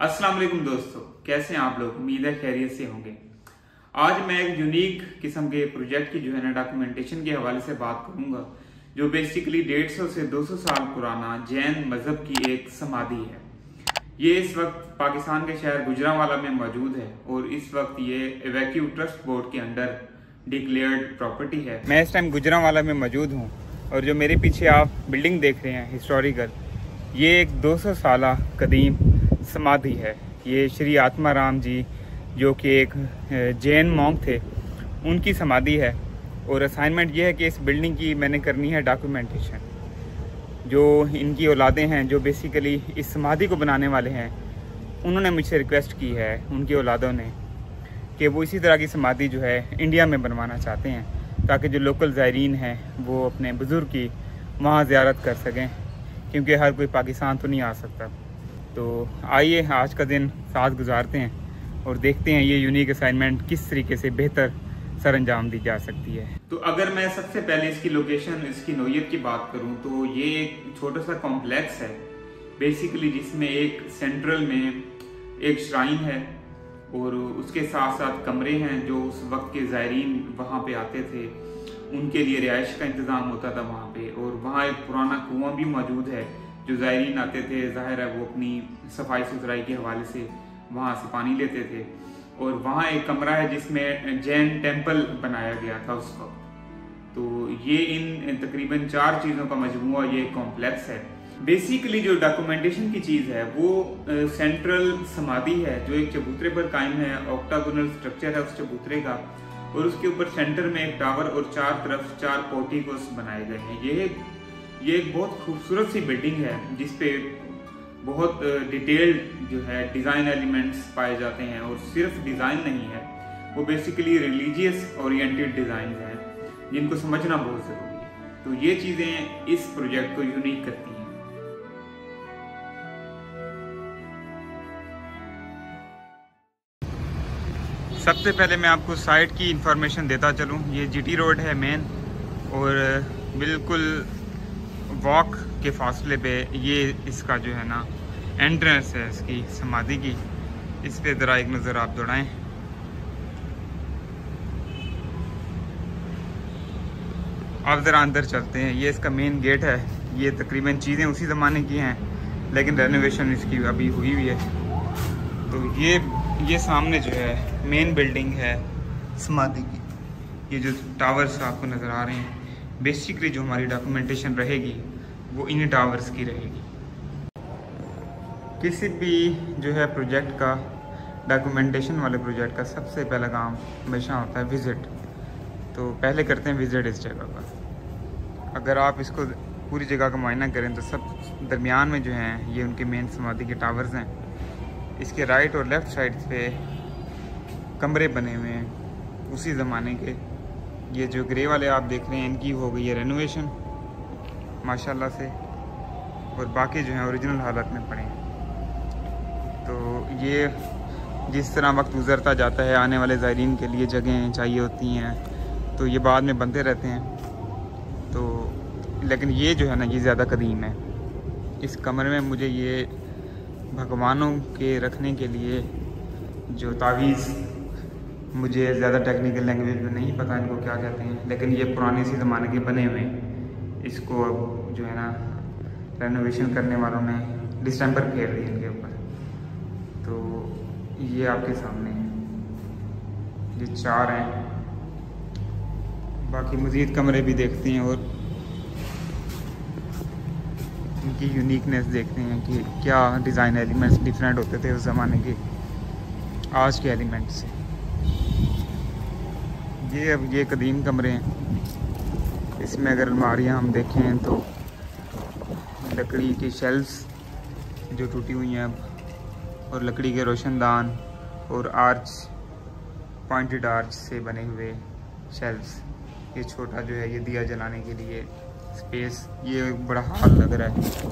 अस्सलाम वालेकुम दोस्तों, कैसे हैं आप लोग। उम्मीद है खैरियत से होंगे। आज मैं एक यूनिक किस्म के प्रोजेक्ट की जो है ना डॉक्यूमेंटेशन के हवाले से बात करूंगा, जो बेसिकली 150 से 200 साल पुराना जैन मजहब की एक समाधि है। ये इस वक्त पाकिस्तान के शहर गुजरांवाला में मौजूद है और इस वक्त ये एवैक्यू ट्रस्ट बोर्ड के अंडर डिक्लेयर्ड प्रॉपर्टी है। मैं इस टाइम गुजरांवाला में मौजूद हूँ और जो मेरे पीछे आप बिल्डिंग देख रहे हैं हिस्टोरिकल, ये एक 200 साल कदीम समाधि है। ये श्री आत्माराम जी जो कि एक जैन मॉन्क थे, उनकी समाधि है। और असाइनमेंट ये है कि इस बिल्डिंग की मैंने करनी है डॉक्यूमेंटेशन। जो इनकी औलादें हैं, जो बेसिकली इस समाधि को बनाने वाले हैं, उन्होंने मुझसे रिक्वेस्ट की है, उनकी औलादों ने, कि वो इसी तरह की समाधि जो है इंडिया में बनवाना चाहते हैं, ताकि जो लोकल ज़ायरीन हैं वो अपने बुज़ुर्ग की वहाँ ज़ियारत कर सकें, क्योंकि हर कोई पाकिस्तान तो नहीं आ सकता। तो आइए आज का दिन साथ गुजारते हैं और देखते हैं ये यूनिक असाइनमेंट किस तरीके से बेहतर सर अंजाम दी जा सकती है। तो अगर मैं सबसे पहले इसकी लोकेशन, इसकी नोयत की बात करूं, तो ये एक छोटा सा कॉम्प्लेक्स है बेसिकली, जिसमें एक सेंट्रल में एक श्राइन है और उसके साथ साथ कमरे हैं जो उस वक्त के ज़ायरीन वहाँ पे आते थे, उनके लिए रिहाइश का इंतज़ाम होता था वहाँ पे। और वहाँ एक पुराना कुआं भी मौजूद है, जो ज़ायरीन आते थे, ज़ाहिर है वो अपनी सफाई सुथराई के हवाले से वहाँ से पानी लेते थे। और वहाँ एक कमरा है जिसमें जैन टेम्पल बनाया गया था उस वक्त। तो ये इन तकरीबन 4 चीज़ों का मजमूआ ये कॉम्प्लेक्स है। बेसिकली जो डॉक्यूमेंटेशन की चीज़ है वो सेंट्रल समाधि है, जो एक चबूतरे पर कायम है। ऑक्टागोनल स्ट्रक्चर है उस चबूतरे का, और उसके ऊपर सेंटर में एक टावर और 4 तरफ 4 पोर्टिकोस बनाए गए हैं। ये एक बहुत खूबसूरत सी बिल्डिंग है जिसपे बहुत डिटेल्ड जो है डिज़ाइन एलिमेंट्स पाए जाते हैं। और सिर्फ डिज़ाइन नहीं है, वो बेसिकली रिलीजियस ओरिएंटेड डिज़ाइन हैं जिनको समझना बहुत ज़रूरी है। तो ये चीज़ें इस प्रोजेक्ट को यूनिक करती हैं। सबसे पहले मैं आपको साइट की इंफॉर्मेशन देता चलूँ। ये जीटी रोड है मेन, और बिल्कुल वॉक के फासले पे ये इसका जो है ना एंट्रेंस है इसकी समाधि की। इस पे ज़रा एक नज़र आप दौड़ाएं। आप ज़रा अंदर चलते हैं। ये इसका मेन गेट है। ये तकरीबन चीज़ें उसी ज़माने की हैं, लेकिन रेनोवेशन इसकी अभी हुई हुई है। तो ये सामने जो है मेन बिल्डिंग है समाधि की। ये जो टावर्स आपको नज़र आ रहे हैं, बेसिकली जो हमारी डॉक्यूमेंटेशन रहेगी वो इन टावर्स की रहेगी। किसी भी जो है प्रोजेक्ट का, डॉक्यूमेंटेशन वाले प्रोजेक्ट का सबसे पहला काम हमेशा होता है विज़िट। तो पहले करते हैं विज़िट इस जगह का। अगर आप इसको पूरी जगह का मुआयना करें तो सब दरमियान में जो हैं ये उनके मेन समाधि के टावर्स हैं। इसके राइट और लेफ़्ट साइड पे कमरे बने हुए हैं उसी ज़माने के। ये जो ग्रे वाले आप देख रहे हैं, इनकी हो गई है रेनोवेशन माशाल्लाह से, और बाकी जो हैं ओरिजिनल हालत में पड़े हैं। तो ये जिस तरह वक्त गुज़रता जाता है, आने वाले ज़ायरीन के लिए जगहें चाहिए होती हैं, तो ये बाद में बनते रहते हैं। तो लेकिन ये जो है ना ये ज़्यादा कदीम है। इस कमरे में मुझे ये भगवानों के रखने के लिए जो तावीज़, मुझे ज़्यादा टेक्निकल लैंग्वेज में नहीं पता इनको क्या कहते हैं, लेकिन ये पुराने सी ज़माने के बने हुए हैं। इसको अब जो है ना रेनोवेशन करने वालों ने डिस्टेम्पर फेर दी इनके ऊपर। तो ये आपके सामने है, ये 4 हैं। बाकी मज़ीद कमरे भी देखते हैं और इनकी यूनिकनेस देखते हैं कि क्या डिज़ाइन एलिमेंट्स डिफरेंट होते थे उस ज़माने के आज के एलिमेंट से। ये कदीम कमरे हैं। इसमें अगर अलमारियाँ हम देखें तो लकड़ी की शेल्फ्स जो टूटी हुई हैं अब, और लकड़ी के रोशनदान और आर्च, पॉइंटेड आर्च से बने हुए शेल्फ्स। ये छोटा जो है ये दिया जलाने के लिए स्पेस, ये बड़ा हाल लग रहा है।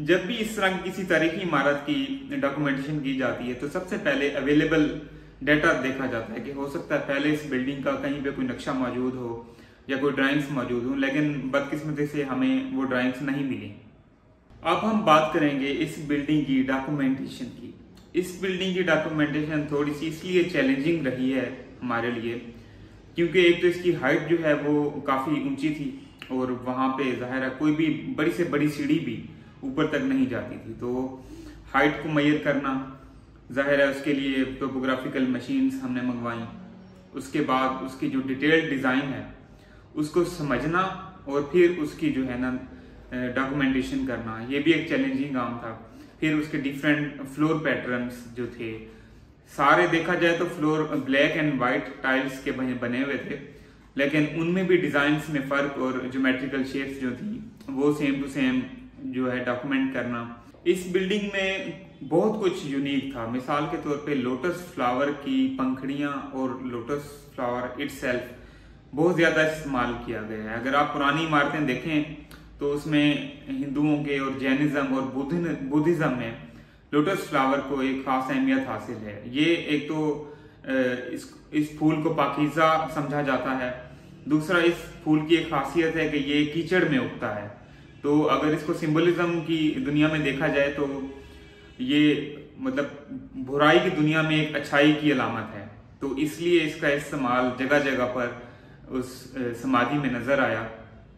जब भी इस तरह की किसी तारीखी इमारत की डॉक्यूमेंटेशन की जाती है तो सबसे पहले अवेलेबल डाटा देखा जाता है कि हो सकता है पहले इस बिल्डिंग का कहीं पे कोई नक्शा मौजूद हो या कोई ड्राइंग्स मौजूद हो, लेकिन बदकिस्मती से हमें वो ड्राइंग्स नहीं मिली। अब हम बात करेंगे इस बिल्डिंग की डॉक्यूमेंटेशन की। इस बिल्डिंग की डॉक्यूमेंटेशन थोड़ी सी इसलिए चैलेंजिंग रही है हमारे लिए क्योंकि एक तो इसकी हाइट जो है वो काफ़ी ऊंची थी और वहाँ पे जाहिर है कोई भी बड़ी से बड़ी सीढ़ी भी ऊपर तक नहीं जाती थी, तो हाइट को मेजर करना जाहिर है उसके लिए टोपोग्राफिकल मशीन्स हमने मंगवाई। उसके बाद उसकी जो डिटेल्ड डिज़ाइन है उसको समझना और फिर उसकी जो है ना डॉक्यूमेंटेशन करना, ये भी एक चैलेंजिंग काम था। फिर उसके डिफरेंट फ्लोर पैटर्न्स जो थे सारे देखा जाए तो floor black and white tiles के बने हुए थे, लेकिन उनमें भी डिजाइन्स में फर्क और ज्योमेट्रिकल शेप्स जो थी वो सेम टू सेम जो है डॉक्यूमेंट करना। इस बिल्डिंग में बहुत कुछ यूनिक था। मिसाल के तौर पे लोटस फ्लावर की पंखड़ियां और लोटस फ्लावर इटसेल्फ बहुत ज्यादा इस्तेमाल किया गया है। अगर आप पुरानी इमारतें देखें तो उसमें हिंदुओं के और जैनिज्म और बुद्धिज्म में लोटस फ्लावर को एक खास अहमियत हासिल है। ये एक तो इस फूल को पाकीज़ा समझा जाता है, दूसरा इस फूल की एक खासियत है कि ये कीचड़ में उगता है, तो अगर इसको सिंबलिज्म की दुनिया में देखा जाए तो ये मतलब बुराई की दुनिया में एक अच्छाई की अलामत है, तो इसलिए इसका इस्तेमाल जगह जगह पर उस समाधि में नजर आया।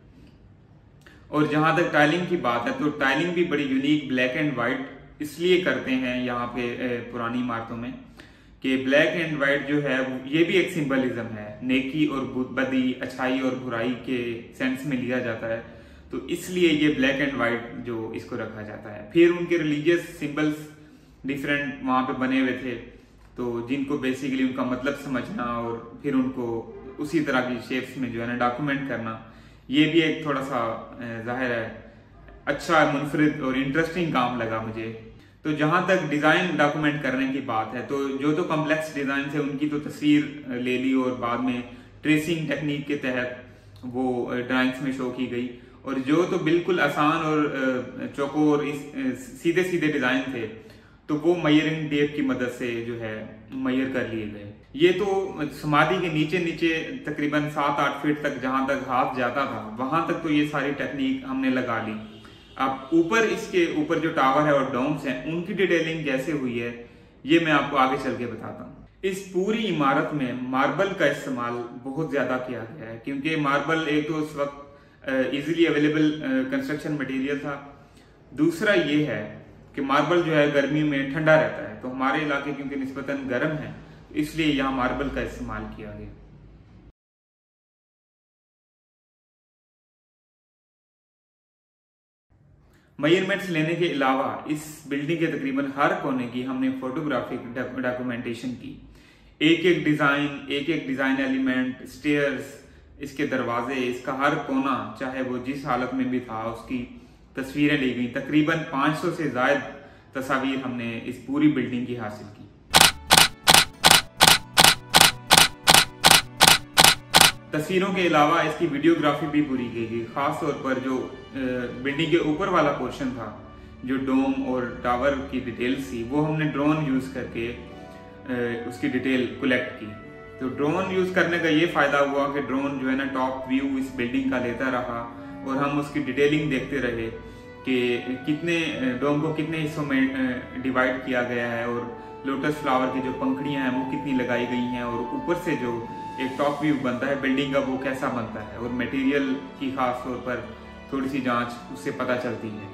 और जहां तक टाइलिंग की बात है तो टाइलिंग भी बड़ी यूनिक ब्लैक एंड वाइट इसलिए करते हैं यहाँ पे पुरानी इमारतों में कि ब्लैक एंड वाइट जो है ये भी एक सिंबलिज्म है, नेकी और बदी, अच्छाई और बुराई के सेंस में लिया जाता है, तो इसलिए ये ब्लैक एंड वाइट जो इसको रखा जाता है। फिर उनके रिलीजियस सिंबल्स डिफरेंट वहां पे बने हुए थे, तो जिनको बेसिकली उनका मतलब समझना और फिर उनको उसी तरह की शेप्स में जो है ना डॉक्यूमेंट करना, ये भी एक थोड़ा सा जाहिर है अच्छा मुनफरिद और इंटरेस्टिंग काम लगा मुझे। तो जहां तक डिजाइन डॉक्यूमेंट करने की बात है तो जो तो कॉम्प्लेक्स डिजाइन है उनकी तो तस्वीर ले ली और बाद में ट्रेसिंग टेक्निक के तहत वो ड्राइंग्स में शो की गई, और जो तो बिल्कुल आसान और चौकोर सीधे सीधे डिजाइन थे तो वो मेजरिंग टेप की मदद से जो है मेजर कर लिए गए। ये तो समाधि के नीचे नीचे तकरीबन 7-8 फीट तक जहां तक हाथ जाता था वहां तक तो ये सारी टेक्निक हमने लगा ली। अब ऊपर इसके ऊपर जो टावर है और डोम्स हैं उनकी डिटेलिंग कैसे हुई है ये मैं आपको आगे चल के बताता हूँ। इस पूरी इमारत में मार्बल का इस्तेमाल बहुत ज्यादा किया गया है क्योंकि मार्बल एक तो उस वक्त इजीली अवेलेबल कंस्ट्रक्शन मटेरियल था, दूसरा ये है कि मार्बल जो है गर्मी में ठंडा रहता है, तो हमारे इलाके क्योंकि निस्बतन गर्म है इसलिए यहाँ मार्बल का इस्तेमाल किया गया। मेजरमेंट्स लेने के अलावा इस बिल्डिंग के तकरीबन हर कोने की हमने फोटोग्राफिक डॉक्यूमेंटेशन की। एक एक डिजाइन एलिमेंट, स्टेयर्स, इसके दरवाजे, इसका हर कोना चाहे वो जिस हालत में भी था उसकी तस्वीरें ली गई। तकरीबन 500 से ज्यादा तस्वीर हमने इस पूरी बिल्डिंग की हासिल की। तस्वीरों के अलावा इसकी वीडियोग्राफी भी पूरी की गई, खास तौर पर जो बिल्डिंग के ऊपर वाला पोर्शन था, जो डोम और टावर की डिटेल्स थी, वो हमने ड्रोन यूज करके उसकी डिटेल कलेक्ट की। तो ड्रोन यूज करने का ये फायदा हुआ कि ड्रोन जो है ना टॉप व्यू इस बिल्डिंग का लेता रहा और हम उसकी डिटेलिंग देखते रहे कि कितने डोम को कितने हिस्सों में डिवाइड किया गया है और लोटस फ्लावर की जो पंखड़ियां हैं वो कितनी लगाई गई हैं, और ऊपर से जो एक टॉप व्यू बनता है बिल्डिंग का वो कैसा बनता है, और मटेरियल की खास तौर पर थोड़ी सी जांच उससे पता चलती है।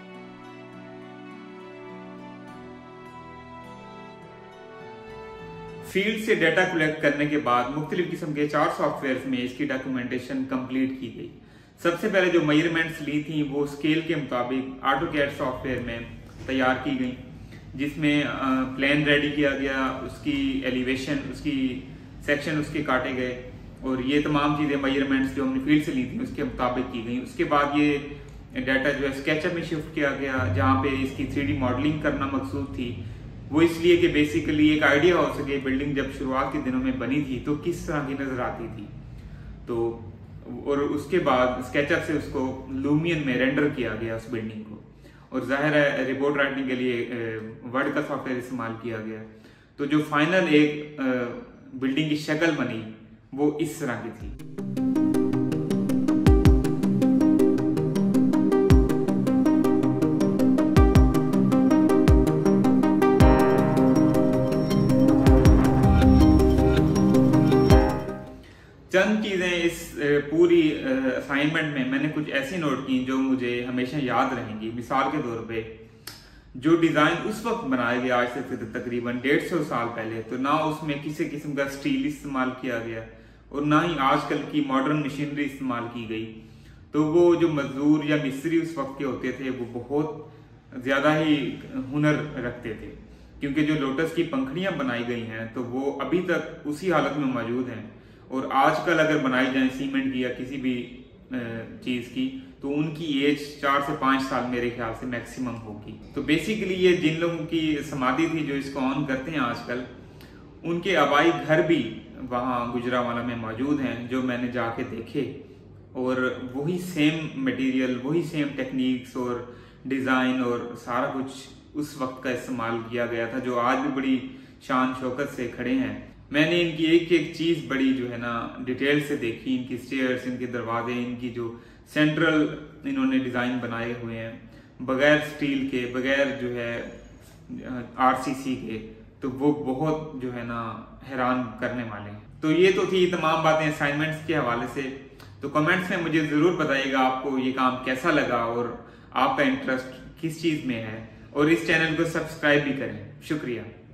फील्ड से डाटा कलेक्ट करने के बाद मुख्तलिफ किस्म के 4 सॉफ्टवेयर में इसकी डॉक्यूमेंटेशन कंप्लीट की गई। सबसे पहले जो मेजरमेंट्स ली थी वो स्केल के मुताबिक ऑटोकैड सॉफ्टवेयर में तैयार की गई, जिसमें प्लान रेडी किया गया, उसकी एलिवेशन, उसकी सेक्शन उसके काटे गए, और ये तमाम चीज़ें मेजरमेंट्स जो हमने फील्ड से ली थी उसके मुताबिक की गई। उसके बाद ये डाटा जो है स्केचअप में शिफ्ट किया गया, जहाँ पे इसकी 3D मॉडलिंग करना मकसूद थी। वो इसलिए कि बेसिकली एक आइडिया हो सके बिल्डिंग जब शुरुआत के दिनों में बनी थी तो किस तरह की नजर आती थी। तो और उसके बाद स्केचअप से उसको लूमियन में रेंडर किया गया उस बिल्डिंग को, और जाहिर है रिपोर्ट राइटिंग के लिए वर्ड का सॉफ्टवेयर इस्तेमाल किया गया। तो जो फाइनल एक बिल्डिंग की शक्ल बनी वो इस तरह की थी। चंद चीजें इस पूरी असाइनमेंट में मैंने कुछ ऐसी नोट की जो मुझे हमेशा याद रहेंगी। मिसाल के तौर पे जो डिजाइन उस वक्त बनाया गया आज से तकरीबन 150 साल पहले, तो ना उसमें किसी किस्म का स्टील इस्तेमाल किया गया और ना ही आजकल की मॉडर्न मशीनरी इस्तेमाल की गई। तो वो जो मजदूर या मिस्त्री उस वक्त के होते थे वो बहुत ज्यादा ही हुनर रखते थे, क्योंकि जो लोटस की पंखड़ियां बनाई गई हैं तो वो अभी तक उसी हालत में मौजूद हैं। और आजकल अगर बनाई जाए सीमेंट की या किसी भी चीज की, तो उनकी एज 4 से 5 साल मेरे ख्याल से मैक्सिमम होगी। तो बेसिकली ये जिन लोगों की समाधि थी जो इसको ऑन करते हैं आजकल, उनके आबाई घर भी वहाँ गुजरावाला में मौजूद हैं जो मैंने जाके देखे। और वही सेम मटेरियल, वही सेम टेक्निक्स और डिजाइन और सारा कुछ उस वक्त का इस्तेमाल किया गया था, जो आज भी बड़ी शान शौकत से खड़े हैं। मैंने इनकी एक एक चीज बड़ी जो है ना डिटेल से देखी, इनकी स्टेयर्स, इनके दरवाजे, इनकी जो सेंट्रल इन्होंने डिजाइन बनाए हुए हैं बगैर स्टील के, बगैर जो है आरसीसी के, तो वो बहुत जो है ना हैरान करने वाले हैं। तो ये तो थी तमाम बातें असाइनमेंट्स के हवाले से। तो कमेंट्स में मुझे जरूर बताइएगा आपको ये काम कैसा लगा और आपका इंटरेस्ट किस चीज में है, और इस चैनल को सब्सक्राइब भी करें। शुक्रिया।